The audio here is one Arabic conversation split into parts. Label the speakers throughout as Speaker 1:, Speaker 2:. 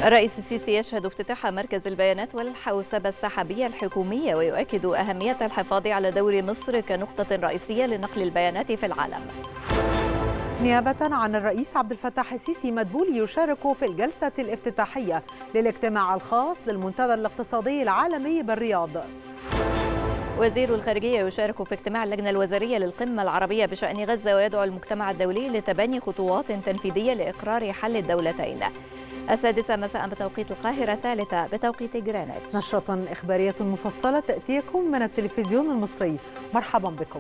Speaker 1: الرئيس السيسي يشهد افتتاح مركز البيانات والحوسبة السحابية الحكومية، ويؤكد أهمية الحفاظ على دور مصر كنقطة رئيسية لنقل البيانات في العالم.
Speaker 2: نيابة عن الرئيس عبد الفتاح السيسي، مدبولي يشارك في الجلسة الافتتاحية للاجتماع الخاص للمنتدى الاقتصادي العالمي بالرياض.
Speaker 1: وزير الخارجية يشارك في اجتماع اللجنة الوزارية للقمة العربية بشأن غزة، ويدعو المجتمع الدولي لتبني خطوات تنفيذية لإقرار حل الدولتين. 6 مساء بتوقيت القاهرة، 3 بتوقيت جرينتش.
Speaker 2: نشرة إخبارية مفصلة تأتيكم من التلفزيون المصري. مرحبا بكم.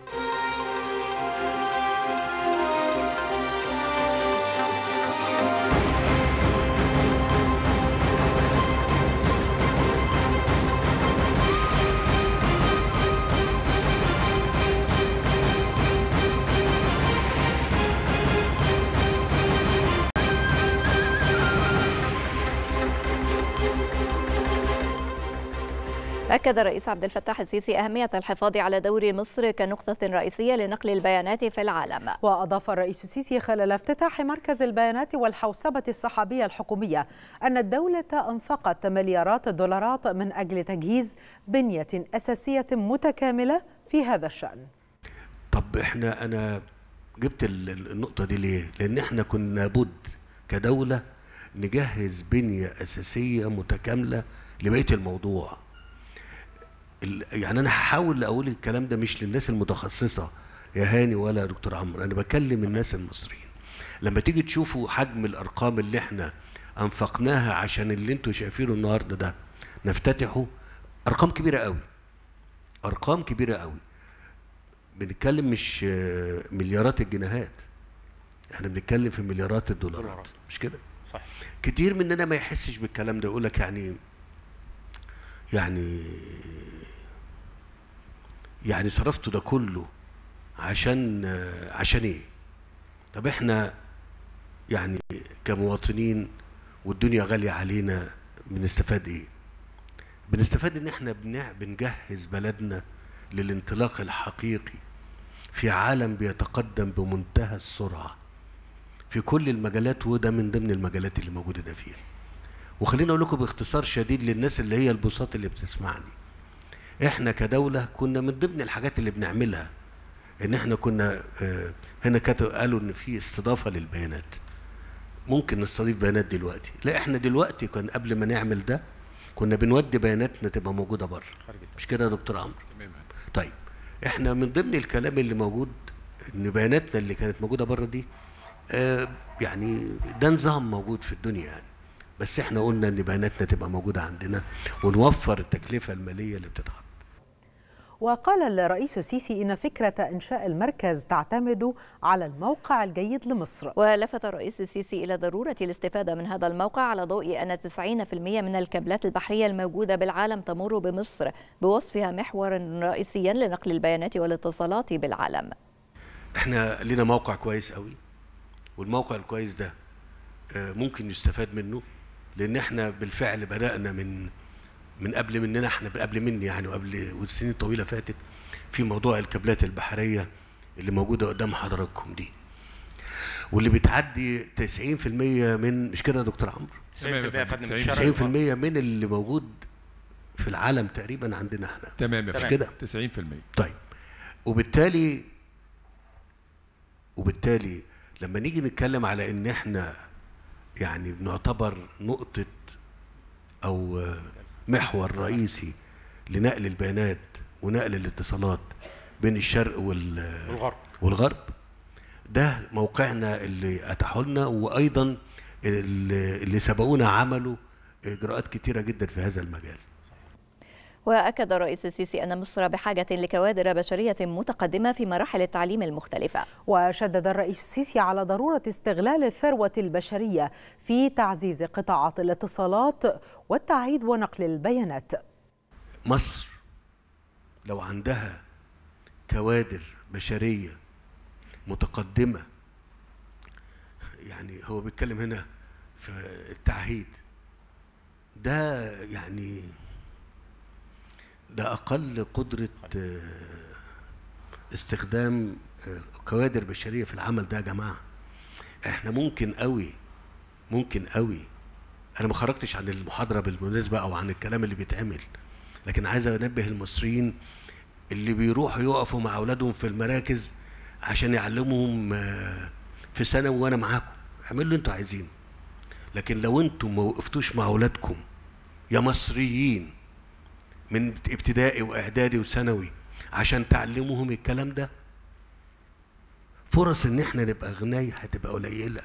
Speaker 1: أكد الرئيس عبد الفتاح السيسي أهمية الحفاظ على دور مصر كنقطة رئيسية لنقل البيانات في العالم.
Speaker 2: وأضاف الرئيس السيسي خلال افتتاح مركز البيانات والحوسبة السحابية الحكومية أن الدولة أنفقت مليارات الدولارات من أجل تجهيز بنية أساسية متكاملة في هذا الشأن.
Speaker 3: طب أنا جبت النقطة دي ليه؟ لأن احنا كنا لابد كدولة نجهز بنية أساسية متكاملة لبقية الموضوع. يعني أنا هحاول أقول الكلام ده مش للناس المتخصصة يا هاني ولا يا دكتور عمرو، أنا بكلم الناس المصريين. لما تيجي تشوفوا حجم الأرقام اللي احنا أنفقناها عشان اللي انتوا شايفينه النهارده ده نفتتحه، أرقام كبيرة قوي، أرقام كبيرة قوي. بنتكلم مش مليارات الجنيهات، احنا بنتكلم في مليارات الدولارات، مش كده؟
Speaker 4: صح.
Speaker 3: كتير مننا ما يحسش بالكلام ده، يقول لك يعني صرفتوا ده كله عشان ايه؟ طب احنا يعني كمواطنين والدنيا غالية علينا بنستفاد ايه؟ بنستفاد ان احنا بنجهز بلدنا للانطلاق الحقيقي في عالم بيتقدم بمنتهى السرعة في كل المجالات، وده من ضمن المجالات اللي موجودة ده فيها. وخليني اقول لكم باختصار شديد للناس اللي هي البساط اللي بتسمعني، احنا كدولة كنا من ضمن الحاجات اللي بنعملها ان احنا كنا هنا قالوا ان في استضافة للبيانات، ممكن نستضيف بيانات دلوقتي. لا، احنا دلوقتي كان قبل ما نعمل ده كنا بنودي بياناتنا تبقى موجودة بره، مش كده يا دكتور عمرو؟
Speaker 4: تمام.
Speaker 3: طيب احنا من ضمن الكلام اللي موجود ان بياناتنا اللي كانت موجودة بره دي يعني ده نظام موجود في الدنيا يعني، بس احنا قلنا ان بياناتنا تبقى موجودة عندنا ونوفر التكلفة المالية اللي بتتحط.
Speaker 2: وقال الرئيس السيسي إن فكرة إنشاء المركز تعتمد على الموقع الجيد لمصر.
Speaker 1: ولفت الرئيس السيسي إلى ضرورة الاستفادة من هذا الموقع على ضوء أن 90% من الكابلات البحرية الموجودة بالعالم تمر بمصر، بوصفها محورا رئيسيا لنقل البيانات والاتصالات بالعالم.
Speaker 3: احنا لنا موقع كويس قوي، والموقع الكويس ده ممكن يستفاد منه، لان احنا بالفعل بدأنا من قبل مننا، احنا قبل مني يعني، وقبل والسنين طويله فاتت في موضوع الكابلات البحريه اللي موجوده قدام حضراتكم دي، واللي بتعدي 90% من، مش كده يا دكتور عمرو؟ 90% من اللي موجود في العالم تقريبا عندنا احنا.
Speaker 4: تمام،
Speaker 3: مش كده؟
Speaker 4: 90%.
Speaker 3: طيب، وبالتالي لما نيجي نتكلم على ان احنا يعني بنعتبر نقطه او محور رئيسي لنقل البيانات ونقل الاتصالات بين الشرق والغرب، ده موقعنا اللي اتاحوا لنا، وايضا اللي سبقونا عملوا اجراءات كتيره جدا في هذا المجال.
Speaker 1: وأكد الرئيس السيسي أن مصر بحاجة لكوادر بشرية متقدمة في مراحل التعليم المختلفة.
Speaker 2: وشدد الرئيس السيسي على ضرورة استغلال الثروة البشرية في تعزيز قطاعات الاتصالات والتعهيد ونقل البيانات.
Speaker 3: مصر لو عندها كوادر بشرية متقدمة، يعني هو بيتكلم هنا في التعهيد ده، يعني ده أقل قدرة استخدام كوادر بشرية في العمل ده يا جماعة. احنا ممكن قوي انا ما خرجتش عن المحاضره بالمناسبه او عن الكلام اللي بيتعمل، لكن عايز انبه المصريين اللي بيروحوا يقفوا مع اولادهم في المراكز عشان يعلموهم في ثانوي وانا معاكم، اعملوا اللي انتوا عايزينه، لكن لو انتوا ما وقفتوش مع اولادكم يا مصريين من ابتدائي واعدادي وثانوي عشان تعلموهم الكلام ده، فرص ان احنا نبقى اغنياء هتبقى قليله.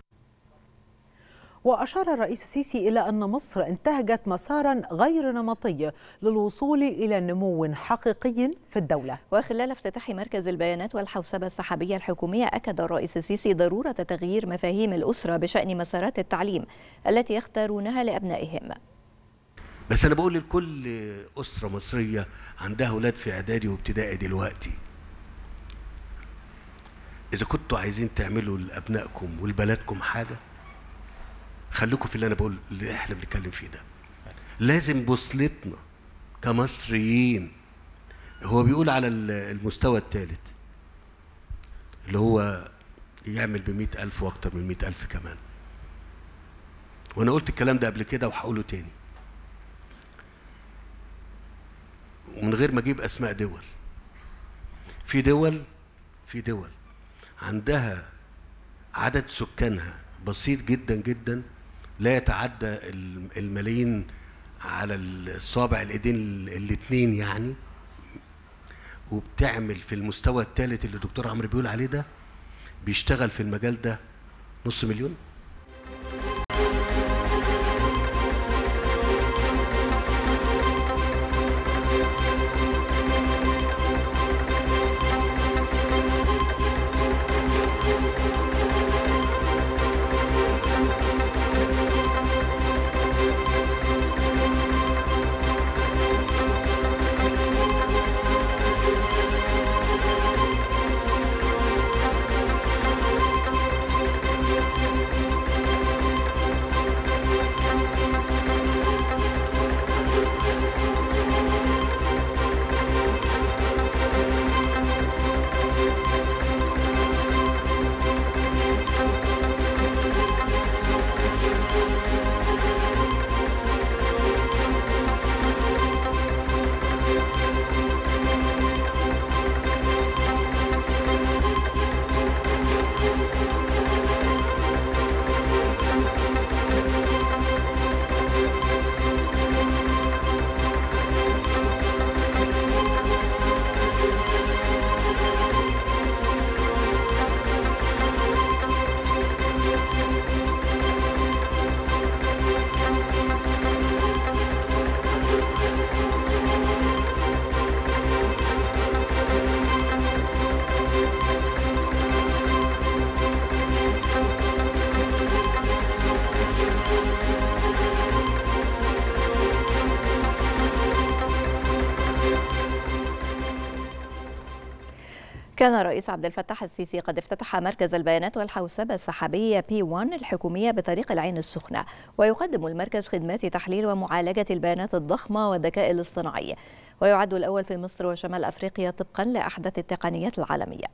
Speaker 2: وأشار الرئيس السيسي إلى أن مصر انتهجت مسارا غير نمطي للوصول إلى نمو حقيقي في الدولة.
Speaker 1: وخلال افتتاح مركز البيانات والحوسبة السحابية الحكومية، أكد الرئيس السيسي ضرورة تغيير مفاهيم الأسرة بشأن مسارات التعليم التي يختارونها لأبنائهم.
Speaker 3: بس أنا بقول لكل أسرة مصرية عندها أولاد في إعدادي وابتدائي دلوقتي، إذا كنتوا عايزين تعملوا لأبنائكم ولبلدكم حاجة، خليكم في اللي أنا بقول اللي إحنا بنتكلم فيه ده. لازم بوصلتنا كمصريين، هو بيقول على المستوى الثالث اللي هو يعمل ب100,000 وأكتر من 100,000 كمان، وأنا قلت الكلام ده قبل كده وهقوله تاني، ومن غير ما أجيب أسماء دول. في دول عندها عدد سكانها بسيط جدا جدا، لا يتعدى الملايين على الصابع الايدين الاثنين يعني، وبتعمل في المستوى الثالث اللي الدكتور عمرو بيقول عليه ده، بيشتغل في المجال ده 500,000. كان الرئيس عبد الفتاح السيسي قد افتتح مركز البيانات والحوسبة السحابية P1 الحكومية بطريق العين السخنة، ويقدم المركز خدمات تحليل ومعالجة البيانات الضخمة والذكاء الاصطناعي، ويعد الأول في مصر وشمال أفريقيا طبقا لأحدث التقنيات العالمية.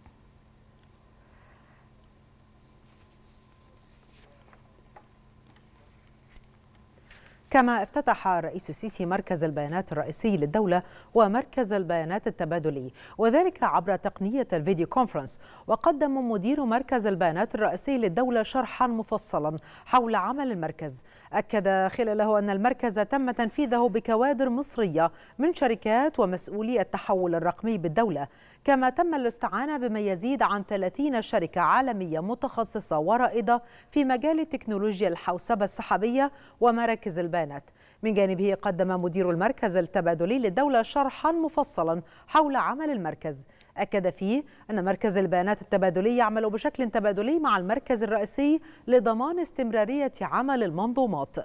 Speaker 2: كما افتتح الرئيس السيسي مركز البيانات الرئيسي للدولة ومركز البيانات التبادلي، وذلك عبر تقنية الفيديو كونفرنس. وقدم مدير مركز البيانات الرئيسي للدولة شرحا مفصلا حول عمل المركز، أكد خلاله أن المركز تم تنفيذه بكوادر مصرية من شركات ومسؤولي التحول الرقمي بالدولة، كما تم الاستعانة بما يزيد عن 30 شركة عالمية متخصصة ورائدة في مجال تكنولوجيا الحوسبة السحابية ومراكز البيانات. من جانبه قدم مدير المركز التبادلي للدولة شرحا مفصلا حول عمل المركز، أكد فيه أن مركز البيانات التبادلي يعمل بشكل تبادلي مع المركز الرئيسي لضمان استمرارية عمل المنظومات.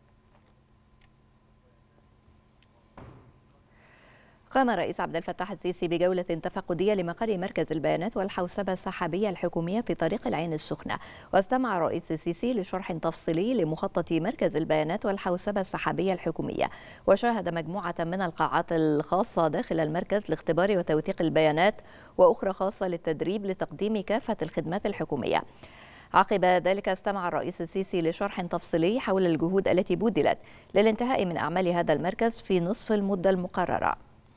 Speaker 1: قام الرئيس عبد الفتاح السيسي بجولة تفقدية لمقر مركز البيانات والحوسبة السحابية الحكومية في طريق العين السخنة، واستمع الرئيس السيسي لشرح تفصيلي لمخطط مركز البيانات والحوسبة السحابية الحكومية، وشاهد مجموعة من القاعات الخاصة داخل المركز لاختبار وتوثيق البيانات، وأخرى خاصة للتدريب لتقديم كافة الخدمات الحكومية. عقب ذلك استمع الرئيس السيسي لشرح تفصيلي حول الجهود التي بذلت للانتهاء من أعمال هذا المركز في نصف المدة المقررة.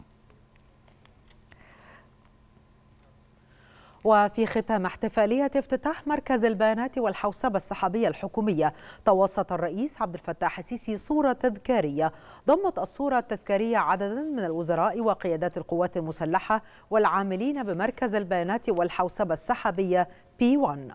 Speaker 2: وفي ختام احتفالية افتتاح مركز البيانات والحوسبة السحابية الحكومية، توسط الرئيس عبد الفتاح السيسي صورة تذكارية. ضمت الصورة التذكارية عددا من الوزراء وقيادات القوات المسلحة والعاملين بمركز البيانات والحوسبة السحابية P1.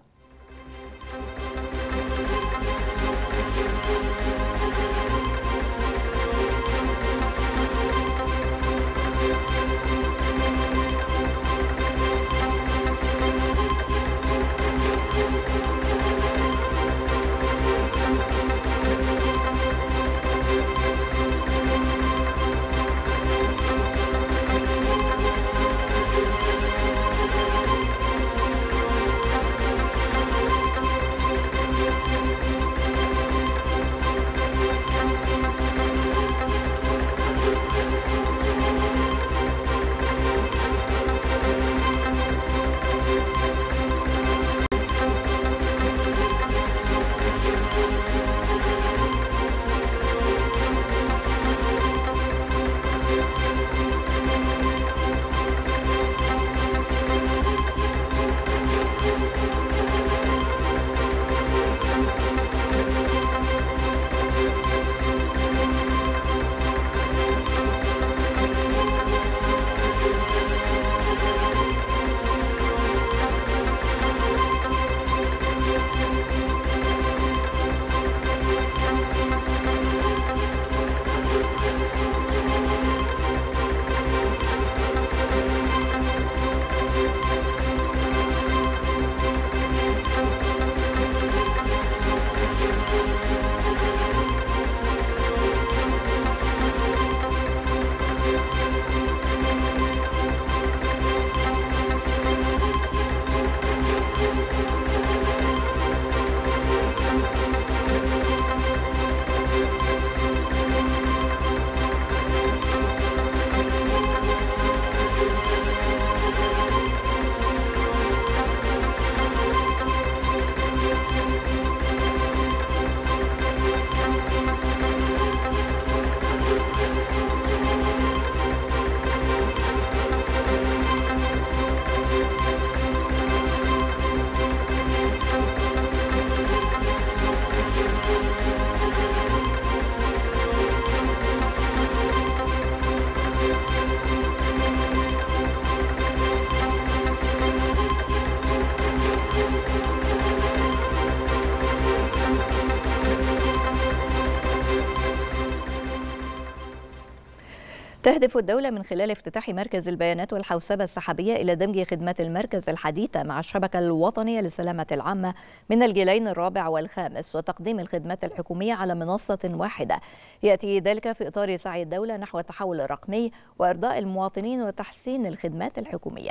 Speaker 1: تهدف الدولة من خلال افتتاح مركز البيانات والحوسبة السحابية إلى دمج خدمات المركز الحديثة مع الشبكة الوطنية للسلامة العامة من الجيلين الرابع والخامس، وتقديم الخدمات الحكومية على منصة واحدة. يأتي ذلك في إطار سعي الدولة نحو التحول الرقمي وإرضاء المواطنين وتحسين الخدمات الحكومية.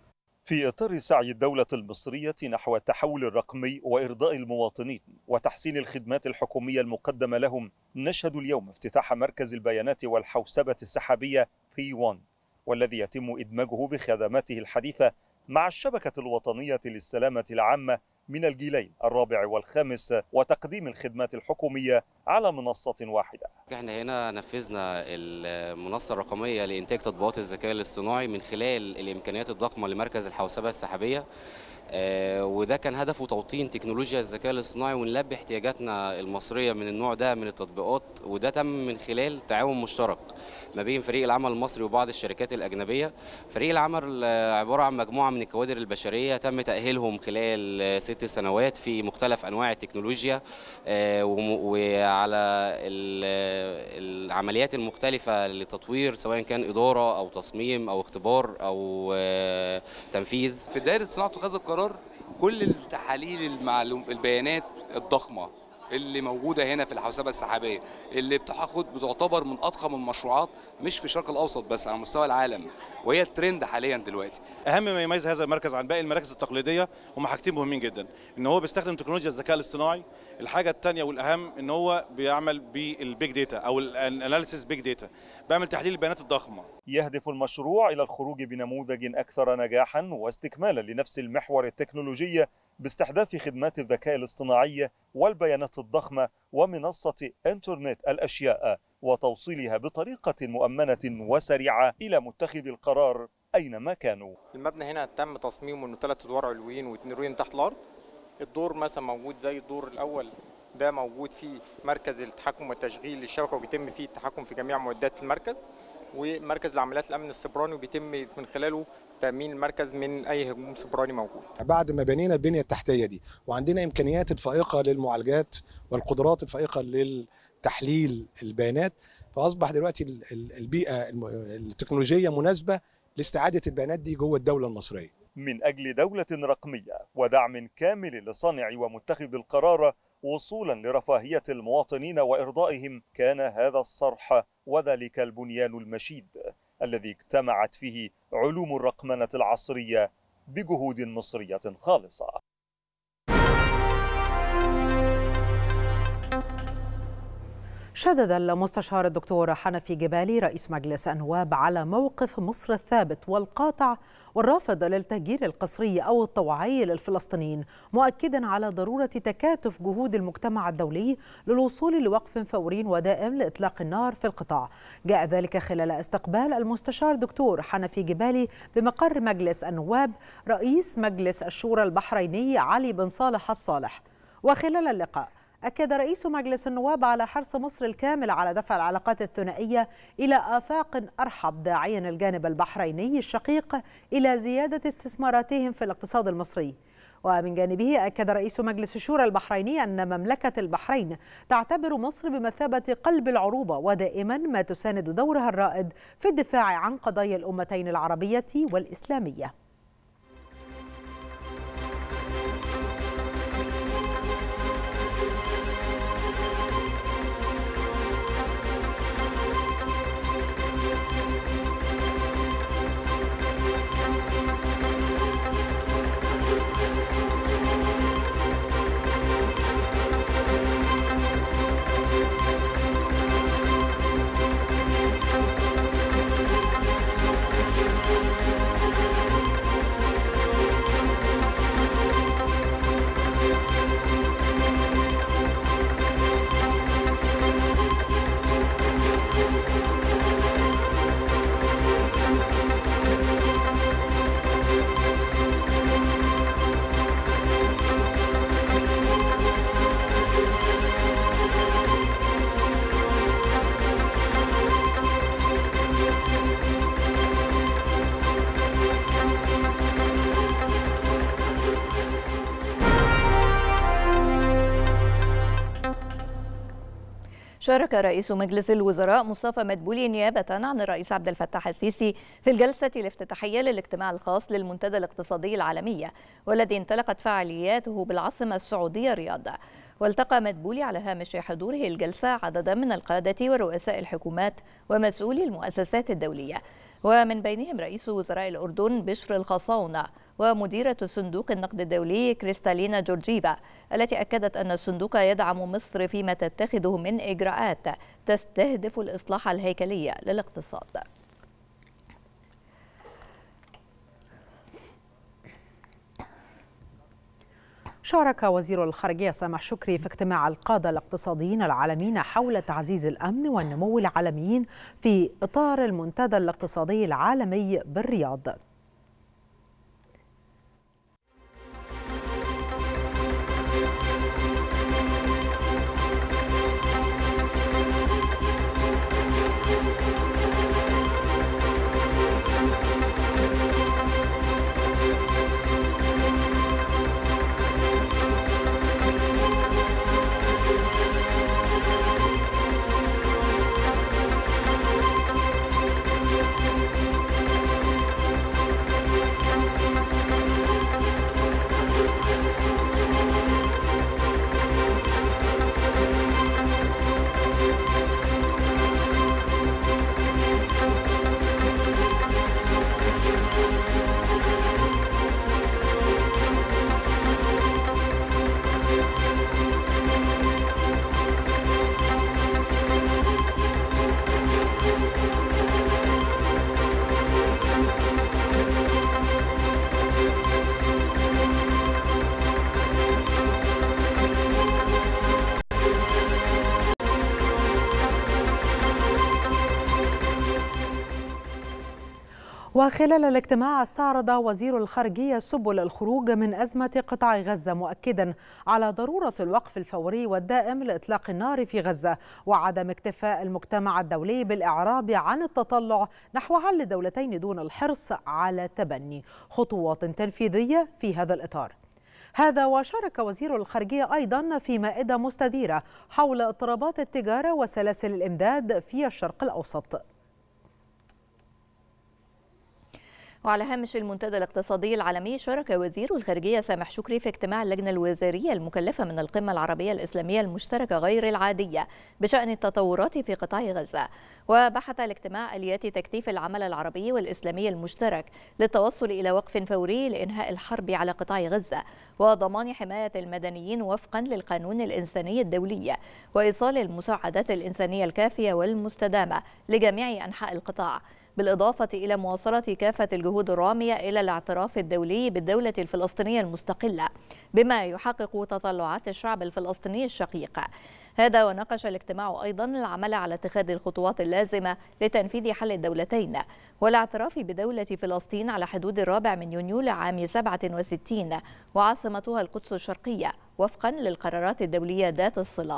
Speaker 4: في إطار سعي الدولة المصرية نحو التحول الرقمي وإرضاء المواطنين وتحسين الخدمات الحكومية المقدمة لهم، نشهد اليوم افتتاح مركز البيانات والحوسبة السحابية P1، والذي يتم إدماجه بخدماته الحديثة مع الشبكة الوطنية للسلامة العامة من الجيلين الرابع والخامس، وتقديم الخدمات الحكومية على منصة واحدة.
Speaker 5: احنا هنا نفذنا المنصة الرقمية لإنتاج تطبيقات الذكاء الاصطناعي من خلال الإمكانيات الضخمة لمركز الحوسبة السحابية، وده كان هدفه توطين تكنولوجيا الذكاء الاصطناعي ونلبي احتياجاتنا المصرية من النوع ده من التطبيقات، وده تم من خلال تعاون مشترك ما بين فريق العمل المصري وبعض الشركات الأجنبية. فريق العمل عبارة عن مجموعة من الكوادر البشرية تم تأهيلهم خلال 6 سنوات في مختلف أنواع التكنولوجيا وعلى العمليات المختلفة للتطوير، سواء كان إدارة أو تصميم أو اختبار أو تنفيذ.
Speaker 6: في دائرة صناعة اتخاذ القرار كل التحاليل البيانات الضخمة اللي موجودة هنا في الحوسبة السحابية اللي بتعتبر من أضخم المشروعات مش في الشرق الأوسط بس على مستوى العالم، وهي الترند حاليا دلوقتي.
Speaker 7: أهم ما يميز هذا المركز عن باقي المراكز التقليدية هم حاجتين مهمين جدا، إن هو بيستخدم تكنولوجيا الذكاء الاصطناعي. الحاجة الثانية والأهم إن هو بيعمل بالبيج داتا أو الأناليسيس بيج داتا، بيعمل تحليل البيانات الضخمة.
Speaker 4: يهدف المشروع إلى الخروج بنموذج أكثر نجاحا واستكمالا لنفس المحور التكنولوجي باستحداث خدمات الذكاء الاصطناعي والبيانات الضخمة ومنصة إنترنت الأشياء وتوصيلها بطريقة مؤمنة وسريعة إلى متخذ القرار أينما كانوا.
Speaker 8: المبنى هنا تم تصميمه انه 3 ادوار علويين و2 دورين تحت الارض. الدور مثلا موجود زي الدور الاول ده موجود فيه مركز التحكم والتشغيل للشبكه وبيتم فيه التحكم في جميع معدات المركز، ومركز لعمليات الامن السيبراني وبيتم من خلاله تامين المركز من اي هجوم سيبراني موجود.
Speaker 9: بعد ما بنينا البنيه التحتيه دي وعندنا امكانيات الفائقه للمعالجات والقدرات الفائقه للتحليل البيانات، فاصبح دلوقتي البيئه التكنولوجيه مناسبه لاستعاده البيانات دي جوه الدوله المصريه.
Speaker 4: من اجل دوله رقميه ودعم كامل لصانع ومتخذ القرار وصولا لرفاهيه المواطنين وارضائهم، كان هذا الصرح وذلك البنيان المشيد الذي اجتمعت فيه علوم الرقمنه العصريه بجهود مصريه خالصه.
Speaker 2: شدد المستشار الدكتور حنفي جبالي رئيس مجلس النواب على موقف مصر الثابت والقاطع والرافض للتهجير القسري أو الطوعي للفلسطينيين، مؤكدا على ضرورة تكاتف جهود المجتمع الدولي للوصول لوقف فوري ودائم لإطلاق النار في القطاع. جاء ذلك خلال استقبال المستشار دكتور حنفي جبالي بمقر مجلس النواب رئيس مجلس الشورى البحريني علي بن صالح الصالح. وخلال اللقاء أكد رئيس مجلس النواب على حرص مصر الكامل على دفع العلاقات الثنائية إلى آفاق أرحب، داعيا الجانب البحريني الشقيق إلى زيادة استثماراتهم في الاقتصاد المصري. ومن جانبه أكد رئيس مجلس الشورى البحريني أن مملكة البحرين تعتبر مصر بمثابة قلب العروبة ودائما ما تساند دورها الرائد في الدفاع عن قضايا الأمتين العربية والإسلامية.
Speaker 1: شارك رئيس مجلس الوزراء مصطفى مدبولي نيابة عن الرئيس عبد الفتاح السيسي في الجلسة الافتتاحية للاجتماع الخاص للمنتدى الاقتصادي العالمي، والذي انطلقت فعالياته بالعاصمة السعودية الرياض. والتقى مدبولي على هامش حضوره الجلسة عددا من القادة ورؤساء الحكومات ومسؤولي المؤسسات الدولية، ومن بينهم رئيس وزراء الأردن بشر الخصاونة ومديرة صندوق النقد الدولي كريستالينا جورجيفا، التي أكدت أن الصندوق يدعم مصر فيما تتخذه من إجراءات تستهدف الإصلاح الهيكلي للاقتصاد.
Speaker 2: شارك وزير الخارجية سامح شكري في اجتماع القادة الاقتصاديين العالميين حول تعزيز الأمن والنمو العالميين في إطار المنتدى الاقتصادي العالمي بالرياض. وخلال الاجتماع استعرض وزير الخارجية سبل الخروج من أزمة قطاع غزة، مؤكدا على ضرورة الوقف الفوري والدائم لإطلاق النار في غزة، وعدم اكتفاء المجتمع الدولي بالإعراب عن التطلع نحو حل الدولتين دون الحرص على تبني خطوات تنفيذية في هذا الإطار. هذا وشارك وزير الخارجية أيضا في مائدة مستديرة حول اضطرابات التجارة وسلاسل الإمداد في الشرق الأوسط.
Speaker 1: وعلى هامش المنتدى الاقتصادي العالمي، شارك وزير الخارجية سامح شكري في اجتماع اللجنة الوزارية المكلفة من القمة العربية الإسلامية المشتركة غير العادية بشأن التطورات في قطاع غزة. وبحث الاجتماع آليات تكثيف العمل العربي والإسلامي المشترك للتوصل إلى وقف فوري لإنهاء الحرب على قطاع غزة وضمان حماية المدنيين وفقا للقانون الإنساني الدولي، وإيصال المساعدات الإنسانية الكافية والمستدامة لجميع أنحاء القطاع، بالإضافة إلى مواصلة كافة الجهود الرامية إلى الاعتراف الدولي بالدولة الفلسطينية المستقلة بما يحقق تطلعات الشعب الفلسطيني الشقيق. هذا وناقش الاجتماع أيضا العمل على اتخاذ الخطوات اللازمة لتنفيذ حل الدولتين والاعتراف بدولة فلسطين على حدود 4 يونيو لعام 67 وعاصمتها القدس الشرقية وفقا للقرارات الدولية ذات الصلة.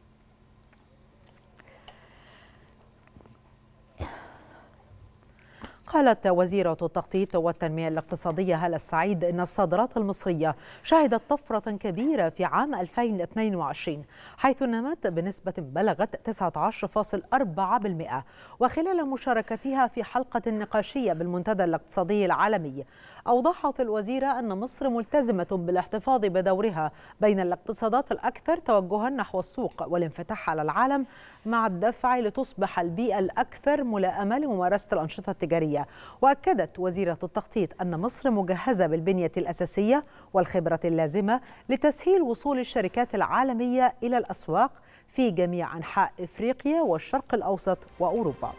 Speaker 2: قالت وزيرة التخطيط والتنمية الاقتصادية هالة السعيد إن الصادرات المصرية شهدت طفرة كبيرة في عام 2022 حيث نمت بنسبة بلغت 19.4%. وخلال مشاركتها في حلقة نقاشية بالمنتدى الاقتصادي العالمي، أوضحت الوزيرة أن مصر ملتزمة بالاحتفاظ بدورها بين الاقتصادات الأكثر توجها نحو السوق والانفتاح على العالم مع الدفع لتصبح البيئة الأكثر ملائمة لممارسة الأنشطة التجارية. وأكدت وزيرة التخطيط أن مصر مجهزة بالبنية الأساسية والخبرة اللازمة لتسهيل وصول الشركات العالمية إلى الأسواق في جميع أنحاء إفريقيا والشرق الأوسط وأوروبا.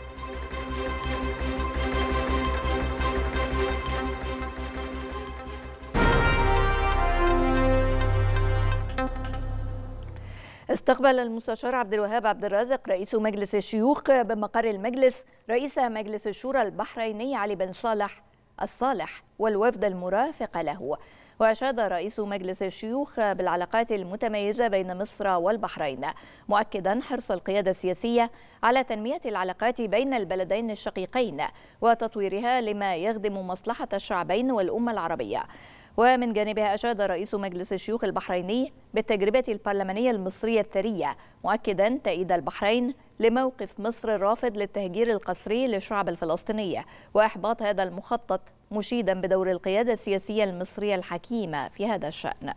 Speaker 1: استقبل المستشار عبد الوهاب عبد الرازق رئيس مجلس الشيوخ بمقر المجلس رئيس مجلس الشورى البحريني علي بن صالح الصالح والوفد المرافق له. وأشاد رئيس مجلس الشيوخ بالعلاقات المتميزة بين مصر والبحرين، مؤكدا حرص القيادة السياسية على تنمية العلاقات بين البلدين الشقيقين وتطويرها لما يخدم مصلحة الشعبين والأمة العربية. ومن جانبها أشاد رئيس مجلس الشيوخ البحريني بالتجربة البرلمانية المصرية الثرية، مؤكدا تأييد البحرين لموقف مصر الرافض للتهجير القسري للشعب الفلسطيني وإحباط هذا المخطط، مشيدا بدور القيادة السياسية المصرية الحكيمة في هذا الشأن.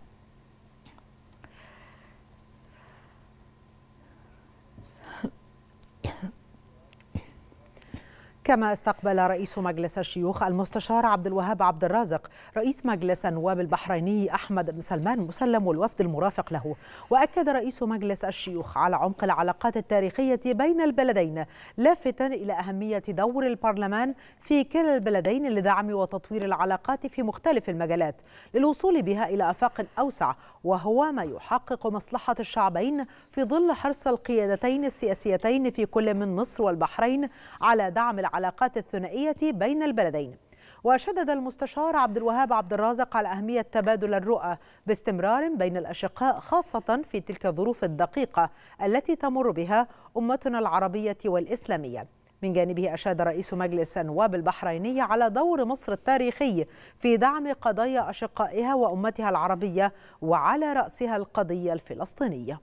Speaker 2: كما استقبل رئيس مجلس الشيوخ المستشار عبد الوهاب عبد الرازق رئيس مجلس النواب البحريني أحمد بن سلمان مسلم والوفد المرافق له. وأكد رئيس مجلس الشيوخ على عمق العلاقات التاريخية بين البلدين، لافتا إلى أهمية دور البرلمان في كلا البلدين لدعم وتطوير العلاقات في مختلف المجالات للوصول بها إلى آفاق أوسع، وهو ما يحقق مصلحة الشعبين في ظل حرص القيادتين السياسيتين في كل من مصر والبحرين على دعم العلاقات الثنائية بين البلدين. وشدد المستشار عبد الوهاب عبد الرازق على أهمية تبادل الرؤى باستمرار بين الأشقاء، خاصة في تلك الظروف الدقيقة التي تمر بها أمتنا العربية والإسلامية. من جانبه أشاد رئيس مجلس النواب البحريني على دور مصر التاريخي في دعم قضايا أشقائها وأمتها العربية، وعلى رأسها القضية الفلسطينية.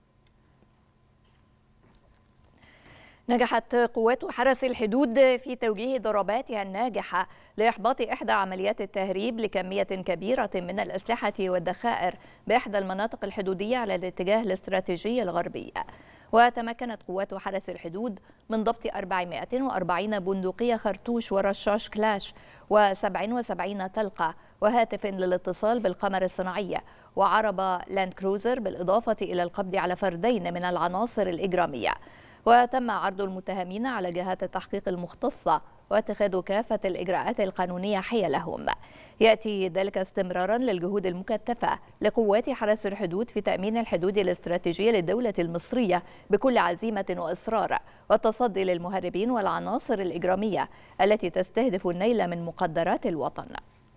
Speaker 1: نجحت قوات حرس الحدود في توجيه ضرباتها الناجحة لإحباط إحدى عمليات التهريب لكمية كبيرة من الأسلحة والذخائر بإحدى المناطق الحدودية على الاتجاه الاستراتيجي الغربي. وتمكنت قوات حرس الحدود من ضبط 440 بندقية خرطوش ورشاش كلاش و77 طلقة وهاتف للاتصال بالقمر الصناعي وعربة لاند كروزر، بالإضافة إلى القبض على فردين من العناصر الإجرامية. وتم عرض المتهمين على جهات التحقيق المختصة واتخاذ كافة الإجراءات القانونية حيالهم. يأتي ذلك استمرارا للجهود المكثفة لقوات حرس الحدود في تأمين الحدود الاستراتيجية للدولة المصرية بكل عزيمة وإصرار، والتصدي للمهربين والعناصر الإجرامية التي تستهدف النيل من مقدرات الوطن.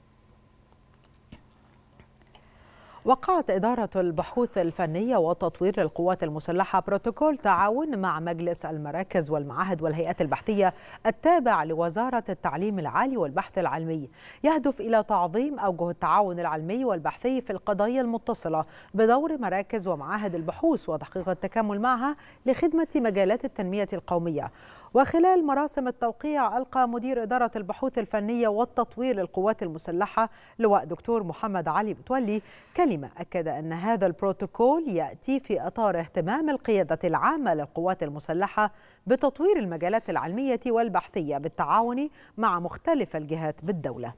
Speaker 2: وقعت إدارة البحوث الفنية وتطوير القوات المسلحة بروتوكول تعاون مع مجلس المراكز والمعاهد والهيئات البحثية التابع لوزارة التعليم العالي والبحث العلمي، يهدف إلى تعظيم أوجه التعاون العلمي والبحثي في القضايا المتصلة بدور مراكز ومعاهد البحوث وتحقيق التكامل معها لخدمة مجالات التنمية القومية. وخلال مراسم التوقيع ألقى مدير إدارة البحوث الفنية والتطوير للقوات المسلحة لواء دكتور محمد علي متولي كلمة أكد أن هذا البروتوكول يأتي في إطار اهتمام القيادة العامة للقوات المسلحة بتطوير المجالات العلمية والبحثية بالتعاون مع مختلف الجهات بالدولة.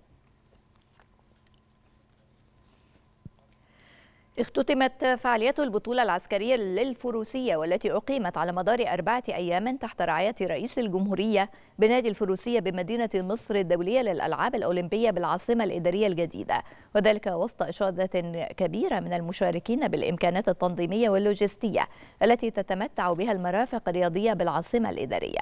Speaker 1: اختتمت فعاليات البطولة العسكرية للفروسية والتي أقيمت على مدار 4 أيام تحت رعاية رئيس الجمهورية بنادي الفروسية بمدينة مصر الدولية للألعاب الأولمبية بالعاصمة الإدارية الجديدة، وذلك وسط إشادة كبيرة من المشاركين بالإمكانات التنظيمية واللوجستية التي تتمتع بها المرافق الرياضية بالعاصمة الإدارية.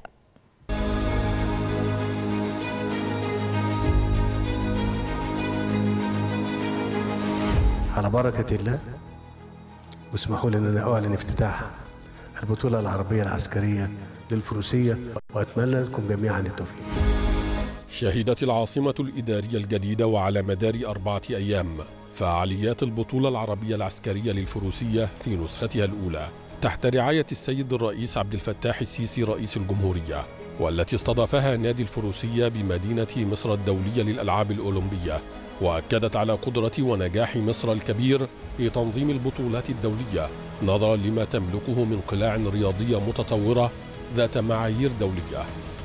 Speaker 3: على بركة الله، واسمحوا لي أن أنا أعلن افتتاح البطولة العربية العسكرية للفروسية، وأتمنى لكم جميعا التوفيق.
Speaker 10: شهدت العاصمة الإدارية الجديدة وعلى مدار 4 أيام فعاليات البطولة العربية العسكرية للفروسية في نسختها الأولى تحت رعاية السيد الرئيس عبد الفتاح السيسي رئيس الجمهورية، والتي استضافها نادي الفروسية بمدينة مصر الدولية للألعاب الأولمبية، وأكدت على قدرة ونجاح مصر الكبير في تنظيم البطولات الدولية نظرا لما تملكه من قلاع رياضية متطورة ذات معايير دولية.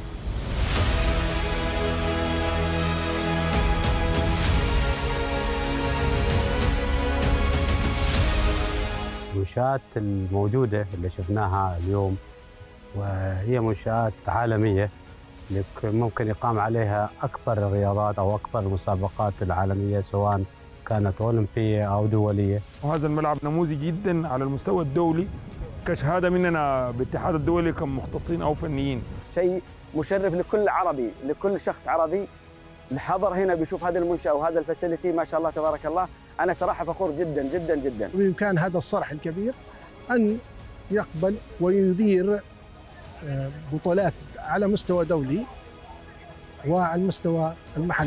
Speaker 11: المنشآت الموجودة اللي شفناها اليوم وهي منشآت عالمية ممكن يقام عليها أكبر الرياضات أو أكبر المسابقات العالمية سواء كانت أولمبية أو دولية.
Speaker 12: وهذا الملعب نموذجي جدا على المستوى الدولي كشهادة مننا بالاتحاد الدولي كمختصين أو فنيين.
Speaker 13: شيء مشرف لكل عربي، لكل شخص عربي حضر هنا بيشوف هذه المنشأة وهذا الفاسيلتي ما شاء الله تبارك الله. أنا صراحة فخور جدا جدا جدا.
Speaker 14: بإمكان هذا الصرح الكبير أن يقبل ويدير بطولات على مستوى دولي وعلى المستوى المحلي.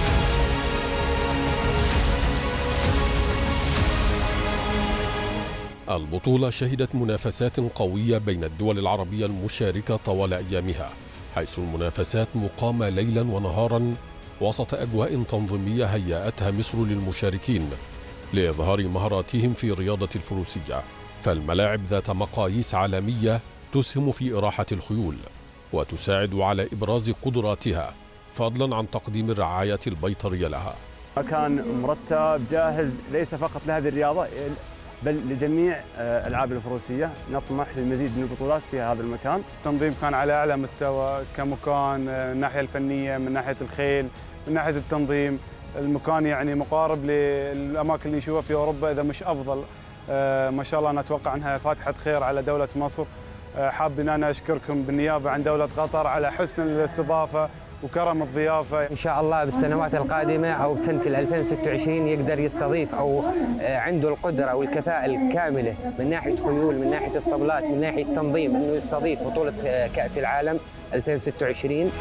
Speaker 10: البطولة شهدت منافسات قوية بين الدول العربية المشاركة طوال أيامها، حيث المنافسات مقامة ليلا ونهارا وسط أجواء تنظيمية هيأتها مصر للمشاركين لإظهار مهاراتهم في رياضة الفروسية، فالملاعب ذات مقاييس عالمية تسهم في إراحة الخيول وتساعد على إبراز قدراتها فضلا عن تقديم الرعاية البيطرية لها.
Speaker 15: مكان مرتب جاهز ليس فقط لهذه الرياضة بل لجميع ألعاب الفروسية. نطمح للمزيد من البطولات في هذا المكان.
Speaker 12: التنظيم كان على أعلى مستوى كمكان، من الناحية الفنية، من ناحية الخيل، من ناحية التنظيم. المكان يعني مقارب للأماكن اللي نشوفها في أوروبا إذا مش أفضل. ما شاء الله نتوقع أنها فاتحة خير على دولة مصر. حاب أن أنا أشكركم بالنيابة عن دولة قطر على حسن الاستضافة وكرم الضيافة.
Speaker 13: إن شاء الله بالسنوات القادمة أو بسنة 2026 يقدر يستضيف أو عنده القدرة والكفاءة الكاملة من ناحية خيول، من ناحية اسطبلات، من ناحية تنظيم أنه يستضيف بطولة كأس العالم 2026.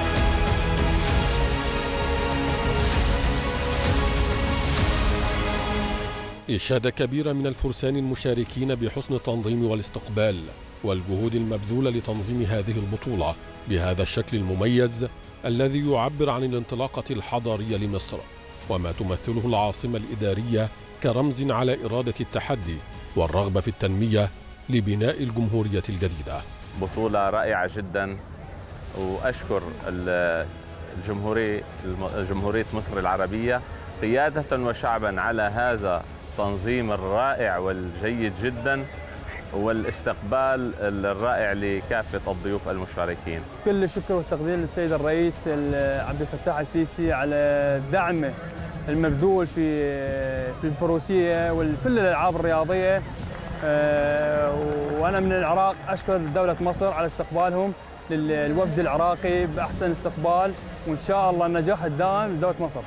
Speaker 10: إشادة كبيرة من الفرسان المشاركين بحسن التنظيم والاستقبال والجهود المبذولة لتنظيم هذه البطولة بهذا الشكل المميز الذي يعبر عن الانطلاقة الحضارية لمصر وما تمثله العاصمة الإدارية كرمز على إرادة التحدي والرغبة في التنمية لبناء الجمهورية الجديدة.
Speaker 16: بطولة رائعة جدا، وأشكر جمهورية مصر العربية قيادة وشعبا على هذا التنظيم الرائع والجيد جدا والاستقبال الرائع لكافة الضيوف المشاركين.
Speaker 12: كل الشكر والتقدير للسيد الرئيس عبد الفتاح السيسي على دعمه المبذول في الفروسية وكل الألعاب الرياضية. وأنا من العراق أشكر دولة مصر على استقبالهم للوفد العراقي بأحسن استقبال، وإن شاء الله النجاح الدائم لدولة مصر.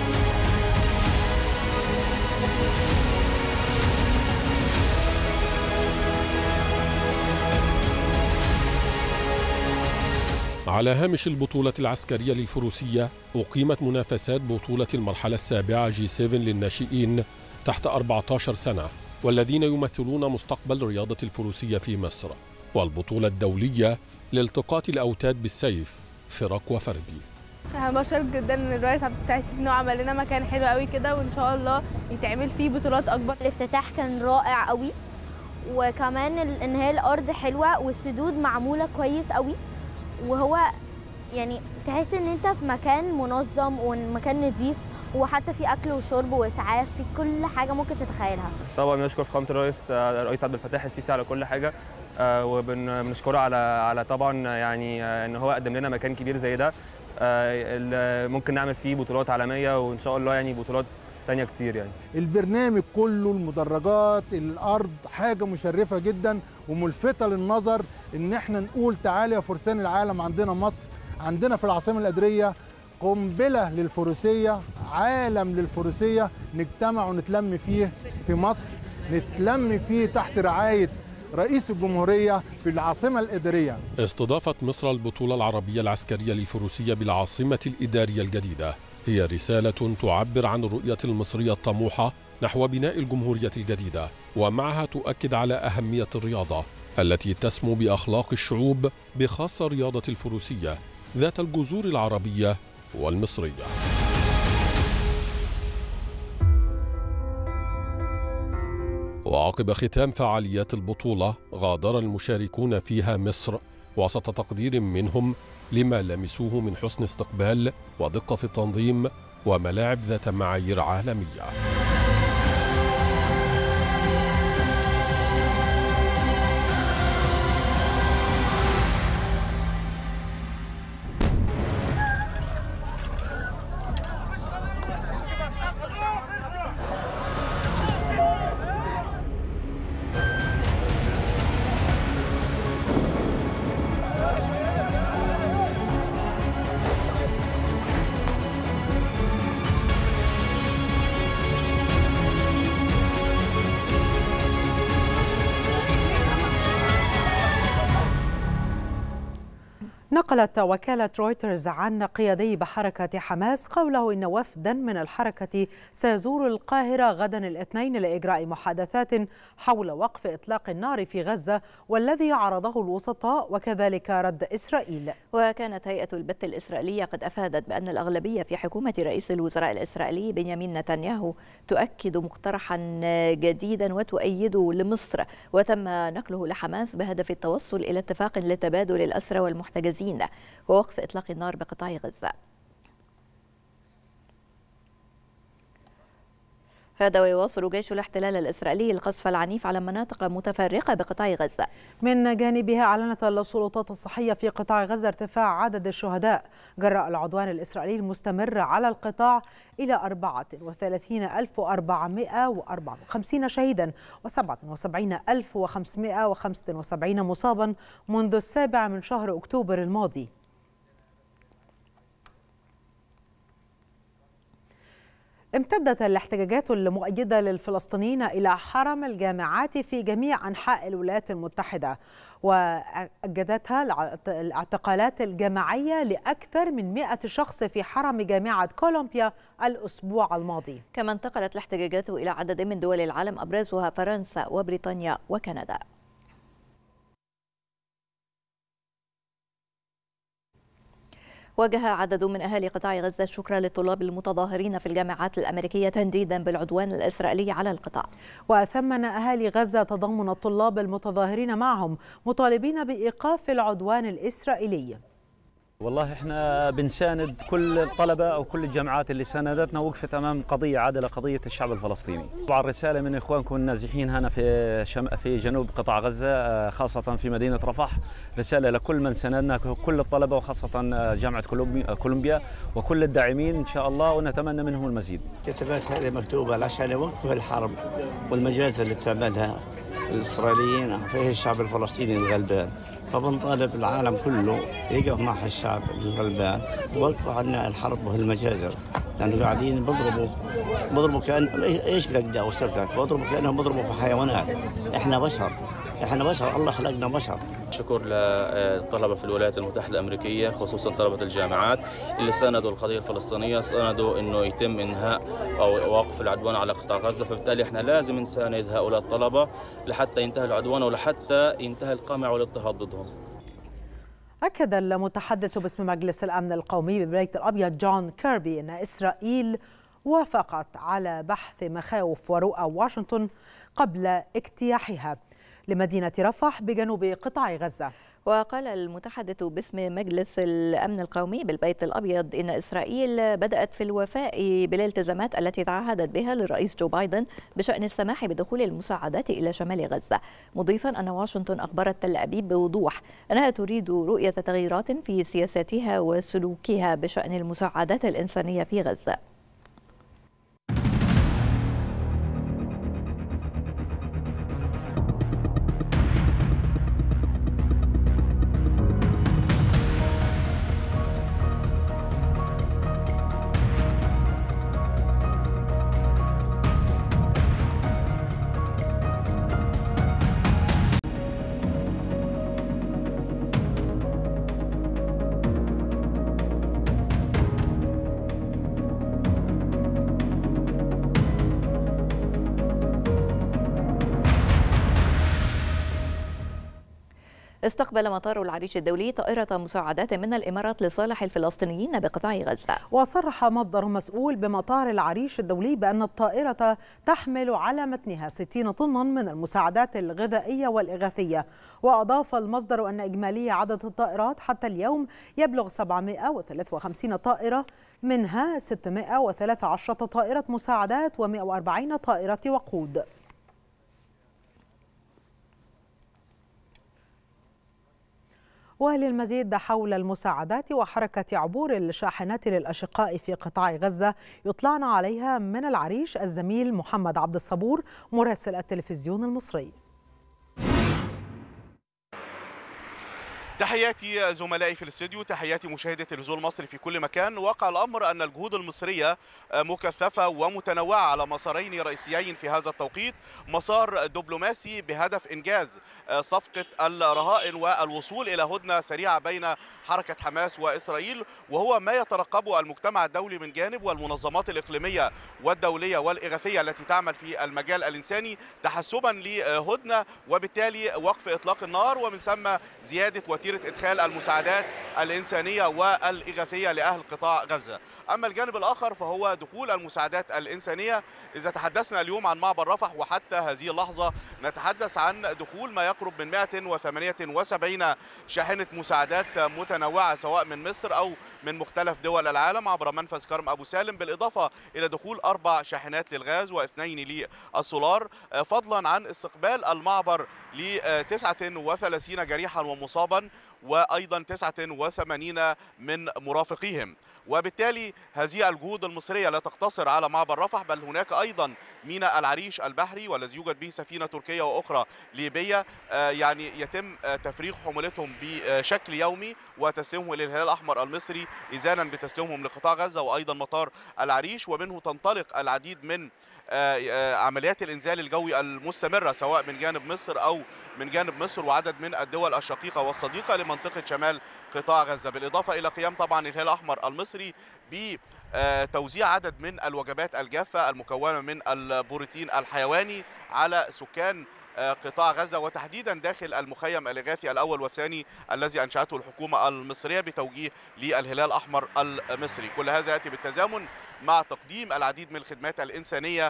Speaker 10: على هامش البطولة العسكرية للفروسية أقيمت منافسات بطولة المرحلة السابعة G7 للناشئين تحت 14 سنة والذين يمثلون مستقبل رياضة الفروسية في مصر، والبطولة الدولية لالتقاط الأوتاد بالسيف فرق وفردي.
Speaker 17: أنا بشكر جدا الرئيس عبد الفتاح السيسي إنه عمل لنا مكان حلو قوي كده، وإن شاء الله يتعمل فيه بطولات أكبر.
Speaker 18: الافتتاح كان رائع قوي، وكمان إن هي الأرض حلوة والسدود معمولة كويس قوي، وهو يعني تحس ان انت في مكان منظم ومكان نظيف، وحتى في اكل وشرب واسعاف، في كل حاجه ممكن تتخيلها.
Speaker 19: طبعا بنشكر فخامه الرئيس عبد الفتاح السيسي على كل حاجه، وبنشكره على طبعا يعني ان هو قدم لنا مكان كبير زي ده ممكن نعمل فيه بطولات عالميه، وان شاء الله يعني بطولات تانية كتير. يعني
Speaker 20: البرنامج كله، المدرجات، الارض، حاجه مشرفه جدا وملفته للنظر ان احنا نقول تعالى يا فرسان العالم، عندنا مصر، عندنا في العاصمه الاداريه قنبله للفروسيه، عالم للفروسيه نجتمع ونتلم فيه في مصر، نتلم فيه تحت رعايه رئيس الجمهوريه في العاصمه الاداريه.
Speaker 10: استضافت مصر البطوله العربيه العسكريه للفروسيه بالعاصمه الاداريه الجديده هي رسالة تعبر عن الرؤية المصرية الطموحة نحو بناء الجمهورية الجديدة، ومعها تؤكد على أهمية الرياضة التي تسمو بأخلاق الشعوب، بخاصة رياضة الفروسية ذات الجذور العربية والمصرية. وعقب ختام فعاليات البطولة غادر المشاركون فيها مصر وسط تقدير منهم لما لمسوه من حسن استقبال ودقة في التنظيم وملاعب ذات معايير عالمية.
Speaker 2: نقلت وكالة رويترز عن قيادي بحركة حماس قوله إن وفدا من الحركة سيزور القاهرة غدا الاثنين لإجراء محادثات حول وقف إطلاق النار في غزة والذي عرضه الوسطاء وكذلك رد إسرائيل.
Speaker 1: وكانت هيئة البث الإسرائيلية قد أفادت بأن الأغلبية في حكومة رئيس الوزراء الإسرائيلي بنيامين نتنياهو تؤكد مقترحا جديدا وتؤيده لمصر وتم نقله لحماس بهدف التوصل إلى اتفاق لتبادل الأسرى والمحتجزين ووقف إطلاق النار بقطاع غزة. هذا ويواصل جيش الاحتلال الإسرائيلي القصف العنيف على مناطق متفرقة بقطاع غزة.
Speaker 2: من جانبها أعلنت السلطات الصحية في قطاع غزة ارتفاع عدد الشهداء جراء العدوان الإسرائيلي المستمر على القطاع إلى 34,454 شهيدا و77,575 مصابا منذ 7 من شهر أكتوبر الماضي. امتدت الاحتجاجات المؤيدة للفلسطينيين إلى حرم الجامعات في جميع أنحاء الولايات المتحدة، وأجدتها الاعتقالات الجماعية لأكثر من 100 شخص في حرم جامعة كولومبيا الأسبوع الماضي.
Speaker 1: كما انتقلت الاحتجاجات إلى عدد من دول العالم أبرزها فرنسا وبريطانيا وكندا. وجه عدد من أهالي قطاع غزة الشكر للطلاب المتظاهرين في الجامعات الأمريكية تنديدا بالعدوان الإسرائيلي على القطاع.
Speaker 2: وثمن أهالي غزة تضامن الطلاب المتظاهرين معهم مطالبين بإيقاف العدوان الإسرائيلي.
Speaker 21: والله احنا بنساند كل الطلبه او كل الجامعات اللي ساندتنا وقفت امام قضيه عادله، قضيه الشعب الفلسطيني. طبعا رساله من اخوانكم النازحين هنا في جنوب قطاع غزه، خاصه في مدينه رفح، رساله لكل من ساندنا، كل الطلبه وخاصه جامعه كولومبيا وكل الداعمين ان شاء الله، ونتمنى منهم المزيد.
Speaker 22: كتابات هذه مكتوبه عشان يوقفوا الحرب والمجازر اللي بتعملها الاسرائيليين في الشعب الفلسطيني الغلبان، فبنطالب العالم كله يقف مع الشعب الغلبان ووقفوا عنا الحرب والمجازر، لأنه قاعدين بضربوا كأن ايش بدك ده وسرتك، بضربوا كأنهم بضربوا في حيوانات. احنا بشر، الله خلقنا بشر.
Speaker 23: شكر للطلبة في الولايات المتحدة الأمريكية خصوصا طلبة الجامعات اللي ساندوا القضية الفلسطينية، ساندوا انه يتم انهاء او وقف العدوان على قطاع غزة، فبالتالي احنا لازم نساند هؤلاء الطلبة لحتى ينتهي العدوان ولحتى ينتهي القمع والاضطهاد ضدهم.
Speaker 2: أكد المتحدث باسم مجلس الأمن القومي بالبيت الأبيض جون كيربي أن إسرائيل وافقت على بحث مخاوف ورؤى واشنطن قبل اجتياحها لمدينة رفح بجنوب قطاع غزة.
Speaker 1: وقال المتحدث باسم مجلس الأمن القومي بالبيت الأبيض إن إسرائيل بدأت في الوفاء بالالتزامات التي تعهدت بها للرئيس جو بايدن بشأن السماح بدخول المساعدات إلى شمال غزة، مضيفا أن واشنطن أخبرت تل أبيب بوضوح أنها تريد رؤية تغييرات في سياساتها وسلوكها بشأن المساعدات الإنسانية في غزة. استقبل مطار العريش الدولي طائرة مساعدات من الإمارات لصالح الفلسطينيين بقطاع غزة.
Speaker 2: وصرح مصدر مسؤول بمطار العريش الدولي بأن الطائرة تحمل على متنها 60 طنا من المساعدات الغذائية والإغاثية. وأضاف المصدر أن إجمالي عدد الطائرات حتى اليوم يبلغ 753 طائرة، منها 613 طائرة مساعدات و140 طائرة وقود. وللمزيد حول المساعدات وحركة عبور الشاحنات للأشقاء في قطاع غزة يطلعنا عليها من العريش الزميل محمد عبد الصبور مراسل التلفزيون المصري.
Speaker 24: تحياتي زملائي في الاستوديو، تحياتي مشاهدي التلفزيون المصري في كل مكان. واقع الأمر أن الجهود المصرية مكثفة ومتنوعة على مسارين رئيسيين في هذا التوقيت، مسار دبلوماسي بهدف إنجاز صفقة الرهائن والوصول إلى هدنة سريعة بين حركة حماس وإسرائيل، وهو ما يترقبه المجتمع الدولي من جانب والمنظمات الإقليمية والدولية والإغاثية التي تعمل في المجال الإنساني تحسبا لهدنة وبالتالي وقف إطلاق النار، ومن ثم زيادة وتيرة إدخال المساعدات الإنسانية والإغاثية لأهل قطاع غزة. أما الجانب الآخر فهو دخول المساعدات الإنسانية. إذا تحدثنا اليوم عن معبر رفح وحتى هذه اللحظة نتحدث عن دخول ما يقرب من 178 شاحنة مساعدات متنوعة سواء من مصر أو من مختلف دول العالم عبر منفذ كرم أبو سالم، بالإضافة إلى دخول 4 شاحنات للغاز و2 للسولار، فضلا عن استقبال المعبر ل 39 جريحا ومصابا وأيضا 89 من مرافقيهم. وبالتالي هذه الجهود المصرية لا تقتصر على معبر رفح، بل هناك أيضا ميناء العريش البحري والذي يوجد به سفينة تركية وأخرى ليبية، يعني يتم تفريغ حمولتهم بشكل يومي وتسليمهم للهلال الأحمر المصري إذانا بتسليمهم لقطاع غزة وأيضا مطار العريش، ومنه تنطلق العديد من عمليات الإنزال الجوي المستمرة سواء من جانب مصر أو من جانب مصر وعدد من الدول الشقيقة والصديقة لمنطقة شمال قطاع غزة، بالإضافة إلى قيام طبعا الهلال الأحمر المصري بتوزيع عدد من الوجبات الجافة المكونة من البروتين الحيواني على سكان قطاع غزة وتحديدا داخل المخيم الإغاثي الأول والثاني الذي أنشأته الحكومة المصرية بتوجيه للهلال الأحمر المصري. كل هذا يأتي بالتزامن مع تقديم العديد من الخدمات الإنسانية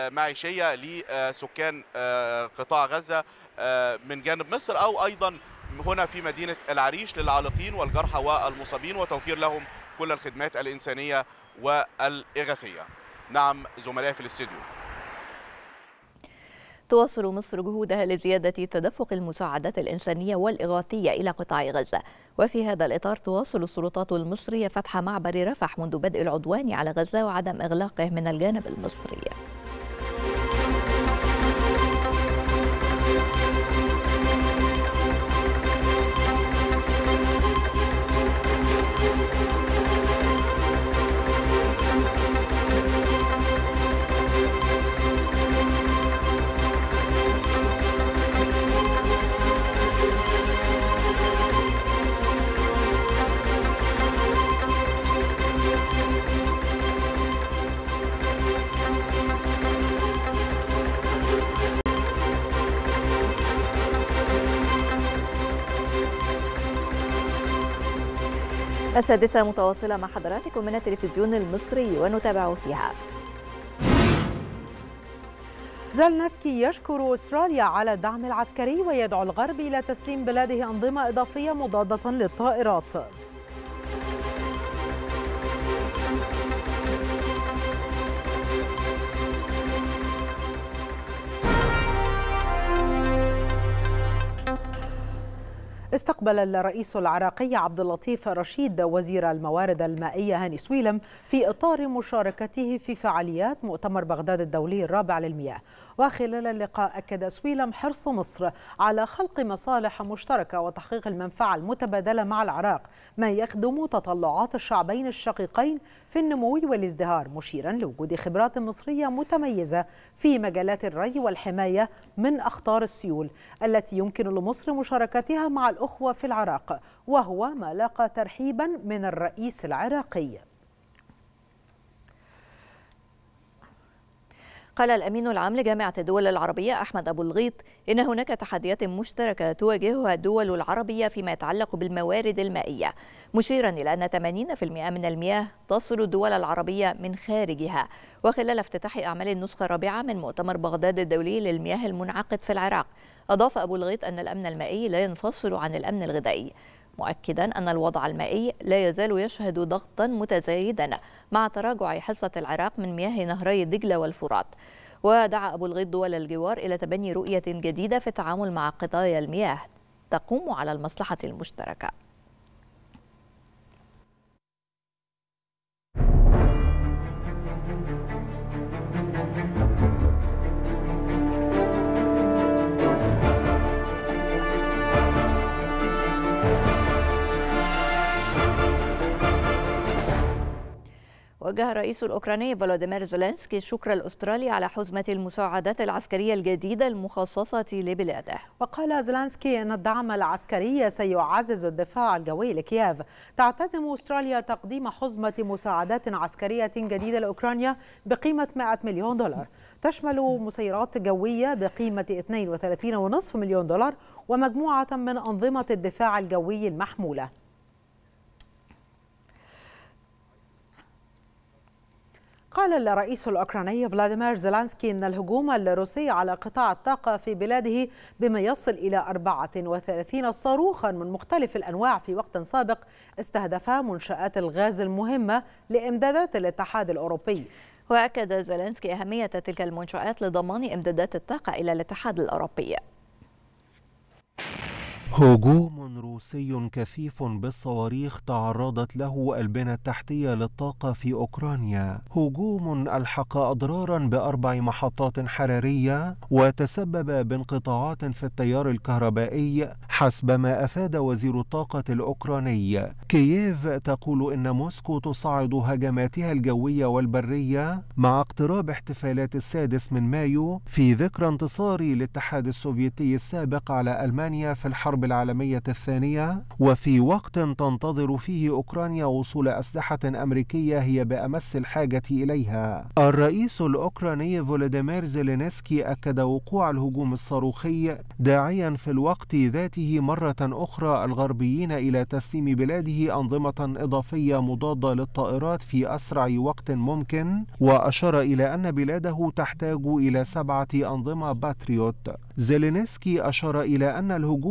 Speaker 24: والمعيشية لسكان قطاع غزة من جانب مصر أو أيضا هنا في مدينة العريش للعالقين والجرحى والمصابين وتوفير لهم كل الخدمات الإنسانية والإغاثية. نعم زملائي في الاستديو.
Speaker 1: تواصل مصر جهودها لزيادة تدفق المساعدات الإنسانية والإغاثية إلى قطاع غزة، وفي هذا الإطار تواصل السلطات المصرية فتح معبر رفح منذ بدء العدوان على غزة وعدم إغلاقه من الجانب المصري. السادسة متواصلة مع حضراتكم من التلفزيون المصري ونتابع فيها.
Speaker 2: زيلنسكي يشكر أستراليا على الدعم العسكري ويدعو الغرب إلى تسليم بلاده أنظمة إضافية مضادة للطائرات. استقبل الرئيس العراقي عبد اللطيف رشيد وزير الموارد المائية هاني سويلم في إطار مشاركته في فعاليات مؤتمر بغداد الدولي الرابع للمياه. وخلال اللقاء أكد سويلم حرص مصر على خلق مصالح مشتركة وتحقيق المنفعة المتبادلة مع العراق، ما يخدم تطلعات الشعبين الشقيقين في النمو والازدهار، مشيرا لوجود خبرات مصرية متميزة في مجالات الري والحماية من أخطار السيول التي يمكن لمصر مشاركتها مع الأخوة في العراق، وهو ما لاقى ترحيبا من الرئيس العراقي.
Speaker 1: قال الأمين العام لجامعة الدول العربية أحمد أبو الغيط إن هناك تحديات مشتركة تواجهها الدول العربية فيما يتعلق بالموارد المائية، مشيرا إلى أن 80% من المياه تصل الدول العربية من خارجها. وخلال افتتاح أعمال النسخة الرابعة من مؤتمر بغداد الدولي للمياه المنعقد في العراق، أضاف أبو الغيط أن الأمن المائي لا ينفصل عن الأمن الغذائي، مؤكدا أن الوضع المائي لا يزال يشهد ضغطا متزايدا مع تراجع حصة العراق من مياه نهري دجلة والفرات. ودعا أبو الغيط دول الجوار إلى تبني رؤية جديدة في التعامل مع قضايا المياه تقوم على المصلحة المشتركة. وجه الرئيس الأوكراني فولوديمير زيلينسكي الشكر الأسترالي على حزمة المساعدات العسكرية الجديدة المخصصة لبلاده.
Speaker 2: وقال زيلينسكي أن الدعم العسكري سيعزز الدفاع الجوي لكييف. تعتزم أستراليا تقديم حزمة مساعدات عسكرية جديدة لأوكرانيا بقيمة 100 مليون دولار، تشمل مسيرات جوية بقيمة 32.5 مليون دولار ومجموعة من أنظمة الدفاع الجوي المحمولة. قال الرئيس الأوكراني فلاديمير زيلينسكي أن الهجوم الروسي على قطاع الطاقة في بلاده بما يصل إلى 34 صاروخا من مختلف الأنواع في وقت سابق استهدف منشآت الغاز المهمة لإمدادات الاتحاد الأوروبي.
Speaker 1: وأكد زيلينسكي أهمية تلك المنشآت لضمان إمدادات الطاقة إلى الاتحاد الأوروبي.
Speaker 5: هجوم روسي كثيف بالصواريخ تعرضت له البنى التحتية للطاقة في أوكرانيا، هجوم ألحق أضرارا ب4 محطات حرارية وتسبب بانقطاعات في التيار الكهربائي حسب ما أفاد وزير الطاقة الأوكراني. كييف تقول إن موسكو تصعد هجماتها الجوية والبرية مع اقتراب احتفالات 6 مايو في ذكرى انتصار الاتحاد السوفيتي السابق على ألمانيا في الحرب العالمية الثانية، وفي وقت تنتظر فيه أوكرانيا وصول أسلحة أمريكية هي بأمس الحاجة إليها. الرئيس الأوكراني فولوديمير زيلينسكي أكد وقوع الهجوم الصاروخي، داعيا في الوقت ذاته مرة أخرى الغربيين إلى تسليم بلاده أنظمة إضافية مضادة للطائرات في أسرع وقت ممكن، وأشار إلى أن بلاده تحتاج إلى 7 أنظمة باتريوت. زيلينسكي أشار إلى أن الهجوم الروسي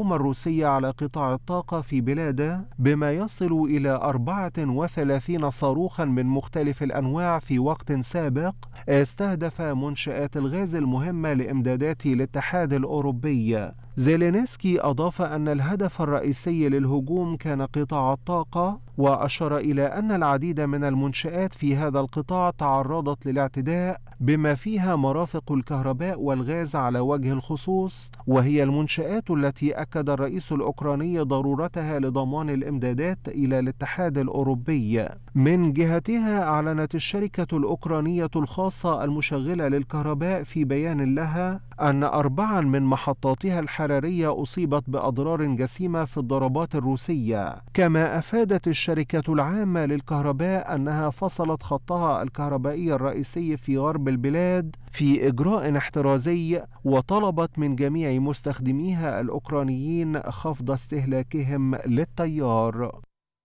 Speaker 5: الروسية على قطاع الطاقة في بلاده بما يصل إلى 34 صاروخا من مختلف الأنواع في وقت سابق استهدف منشآت الغاز المهمة لإمدادات الاتحاد الأوروبي. زيلينسكي أضاف أن الهدف الرئيسي للهجوم كان قطاع الطاقة، وأشار إلى أن العديد من المنشآت في هذا القطاع تعرضت للاعتداء بما فيها مرافق الكهرباء والغاز على وجه الخصوص، وهي المنشآت التي أكد الرئيس الأوكراني ضرورتها لضمان الإمدادات إلى الاتحاد الأوروبي. من جهتها أعلنت الشركة الأوكرانية الخاصة المشغلة للكهرباء في بيان لها أن 4 من محطاتها الحرارية أصيبت بأضرار جسيمة في الضربات الروسية. كما أفادت الشركة العامة للكهرباء أنها فصلت خطها الكهربائي الرئيسي في غرب البلاد في إجراء احترازي، وطلبت من جميع مستخدميها الأوكرانيين خفض استهلاكهم للتيار.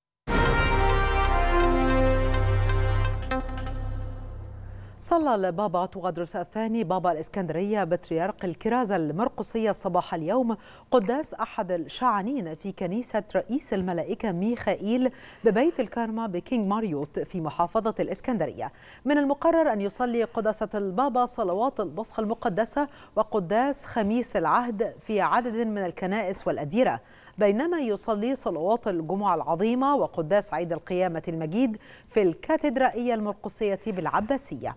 Speaker 2: صلى البابا تغادرس الثاني بابا الإسكندرية بطريرك الكرازة المرقسية صباح اليوم قداس أحد الشعانين في كنيسة رئيس الملائكة ميخائيل ببيت الكرمة بكينج ماريوت في محافظة الإسكندرية. من المقرر أن يصلي قداسة البابا صلوات البصخ المقدسة وقداس خميس العهد في عدد من الكنائس والأديرة، بينما يصلي صلوات الجمعة العظيمة وقداس عيد القيامة المجيد في الكاتدرائية المرقسية بالعباسية.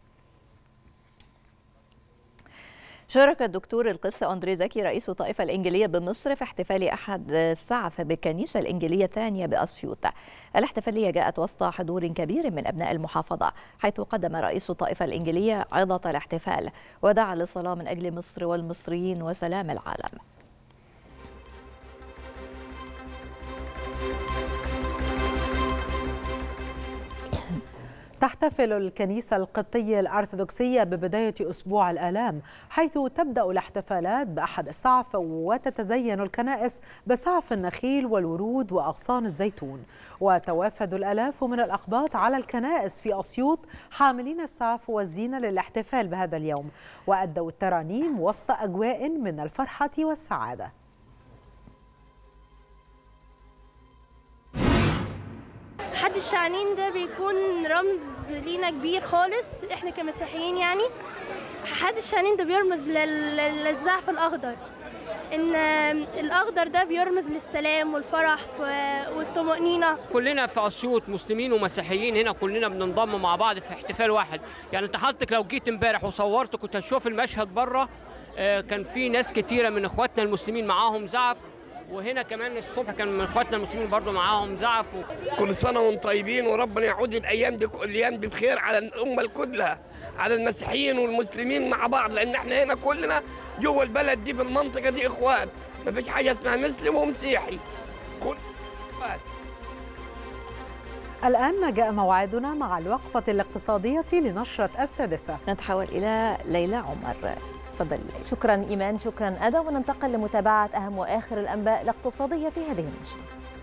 Speaker 1: شارك الدكتور القس أندري زكي رئيس الطائفة الإنجيلية بمصر في احتفال أحد السعف بالكنيسة الإنجيلية الثانية بأسيوط. الاحتفالية جاءت وسط حضور كبير من أبناء المحافظة، حيث قدم رئيس الطائفة الإنجيلية عظة الاحتفال ودعا للصلاة من أجل مصر والمصريين وسلام العالم.
Speaker 2: تحتفل الكنيسة القبطية الأرثوذكسية ببداية أسبوع الآلام، حيث تبدأ الاحتفالات بأحد السعف وتتزين الكنائس بسعف النخيل والورود وأغصان الزيتون، وتوافد الآلاف من الأقباط على الكنائس في أسيوط حاملين السعف والزينة للاحتفال بهذا اليوم، وأدوا الترانيم وسط أجواء من الفرحة والسعادة.
Speaker 6: حد الشعانين ده بيكون رمز لينا كبير خالص احنا كمسيحيين. يعني حد الشعانين ده بيرمز للزعف الاخضر، ان الاخضر ده بيرمز للسلام والفرح والطمأنينة.
Speaker 7: كلنا في اسيوط مسلمين ومسيحيين هنا كلنا بننضم مع بعض في احتفال واحد. يعني انت حضرتك لو جيت امبارح وصورت كنت هتشوف المشهد بره، كان في ناس كتيره من اخواتنا المسلمين معاهم زعف، وهنا كمان الصبح كان من اخواتنا المسلمين برضو معاهم زعف.
Speaker 8: كل سنه وانتم طيبين، وربنا يعود الايام دي بخير على الامه كلها، على المسيحيين والمسلمين مع بعض، لان احنا هنا كلنا جوه البلد دي بالمنطقه دي اخوات، ما فيش حاجه اسمها مسلم ومسيحي، كل اخوات.
Speaker 2: الآن جاء موعدنا مع الوقفة الاقتصادية لنشرة السادسة.
Speaker 1: نتحول إلى ليلى عمر. تفضل.
Speaker 9: شكرا إيمان، شكرا أدا، وننتقل لمتابعة أهم وآخر الأنباء الاقتصادية في هذه النشرة.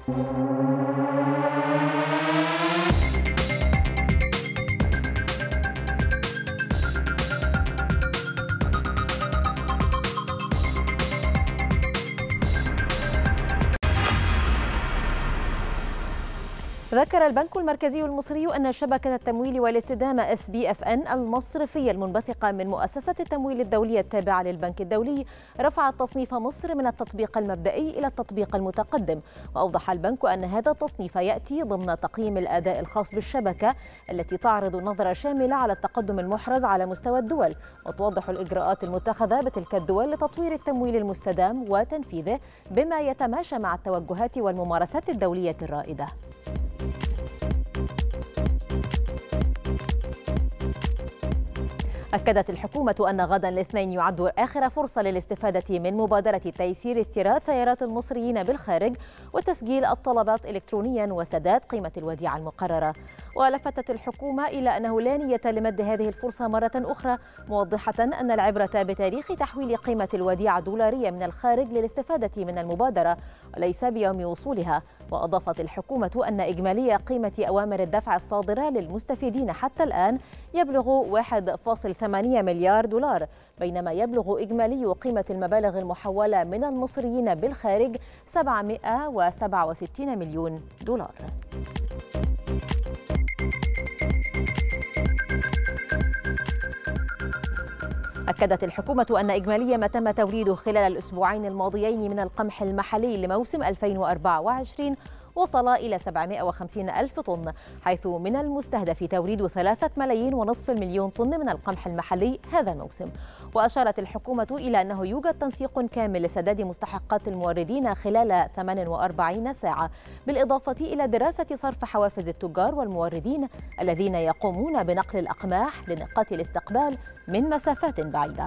Speaker 9: ذكر البنك المركزي المصري أن شبكة التمويل والاستدامة SBFN المصرفية المنبثقة من مؤسسة التمويل الدولية التابعة للبنك الدولي رفعت تصنيف مصر من التطبيق المبدئي إلى التطبيق المتقدم. وأوضح البنك أن هذا التصنيف يأتي ضمن تقييم الأداء الخاص بالشبكة التي تعرض نظرة شاملة على التقدم المحرز على مستوى الدول، وتوضح الإجراءات المتخذة بتلك الدول لتطوير التمويل المستدام وتنفيذه بما يتماشى مع التوجهات والممارسات الدولية الرائدة. أكدت الحكومة أن غدا الاثنين يعد آخر فرصة للاستفادة من مبادرة تيسير استيراد سيارات المصريين بالخارج وتسجيل الطلبات إلكترونيا وسداد قيمة الوديعة المقررة. ولفتت الحكومة إلى أنه لا نية لمد هذه الفرصة مرة أخرى، موضحة أن العبرة بتاريخ تحويل قيمة الوديعة الدولارية من الخارج للاستفادة من المبادرة وليس بيوم وصولها. وأضافت الحكومة أن إجمالي قيمة أوامر الدفع الصادرة للمستفيدين حتى الآن يبلغ 1.3 8 مليار دولار، بينما يبلغ إجمالي قيمة المبالغ المحولة من المصريين بالخارج 767 مليون دولار. أكدت الحكومة أن إجمالي ما تم توريده خلال الأسبوعين الماضيين من القمح المحلي لموسم 2024 وصل إلى 750 ألف طن، حيث من المستهدف توريد 3 ملايين ونصف المليون طن من القمح المحلي هذا الموسم. وأشارت الحكومة إلى أنه يوجد تنسيق كامل لسداد مستحقات الموردين خلال 48 ساعة، بالإضافة إلى دراسة صرف حوافز التجار والموردين الذين يقومون بنقل الأقماح لنقاط الاستقبال من مسافات بعيدة.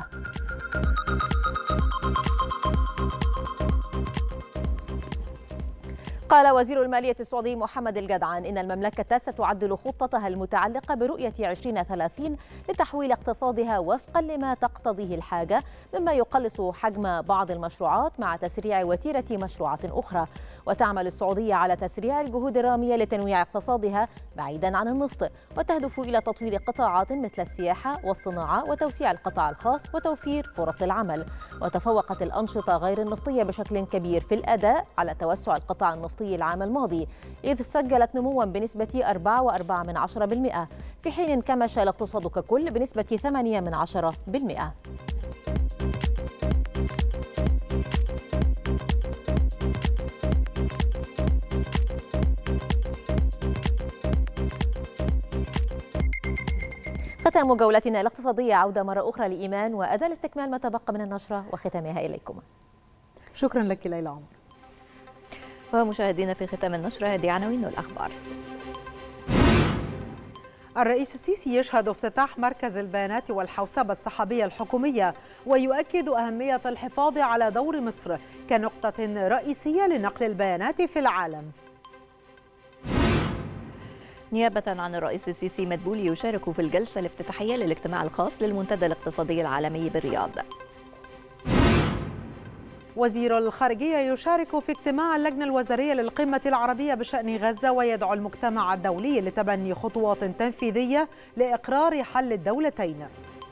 Speaker 9: قال وزير المالية السعودي محمد الجدعان إن المملكة ستعدل خطتها المتعلقة برؤية 2030 لتحويل اقتصادها وفقا لما تقتضيه الحاجة، مما يقلص حجم بعض المشروعات مع تسريع وتيرة مشروعات أخرى. وتعمل السعودية على تسريع الجهود الرامية لتنويع اقتصادها بعيدا عن النفط، وتهدف إلى تطوير قطاعات مثل السياحة والصناعة وتوسيع القطاع الخاص وتوفير فرص العمل. وتفوقت الأنشطة غير النفطية بشكل كبير في الأداء على توسع القطاع النفطي العام الماضي، إذ سجلت نموا بنسبة 4.4% في حين انكمش الاقتصاد ككل بنسبة 8%. ختام جولتنا الاقتصادية، عودة مرة أخرى لإيمان وأدى لاستكمال ما تبقى من النشرة وختامها إليكم.
Speaker 2: شكرا لك ليلى عمر.
Speaker 1: ومشاهدينا في ختام النشرة هذه عناوين الأخبار.
Speaker 2: الرئيس السيسي يشهد افتتاح مركز البيانات والحوسبة الصحابية الحكومية، ويؤكد أهمية الحفاظ على دور مصر كنقطة رئيسية لنقل البيانات في العالم.
Speaker 1: نيابة عن الرئيس السيسي مدبولي يشارك في الجلسة الافتتاحية للاجتماع الخاص للمنتدى الاقتصادي العالمي بالرياض.
Speaker 2: وزير الخارجية يشارك في اجتماع اللجنة الوزارية للقمة العربية بشأن غزة، ويدعو المجتمع الدولي لتبني خطوات تنفيذية لإقرار حل الدولتين.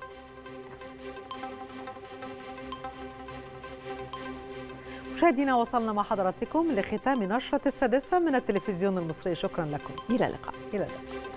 Speaker 2: مشاهدينا، وصلنا مع حضراتكم لختام نشرة السادسة من التلفزيون المصري. شكرا لكم.
Speaker 1: إلى اللقاء.
Speaker 2: إلى اللقاء.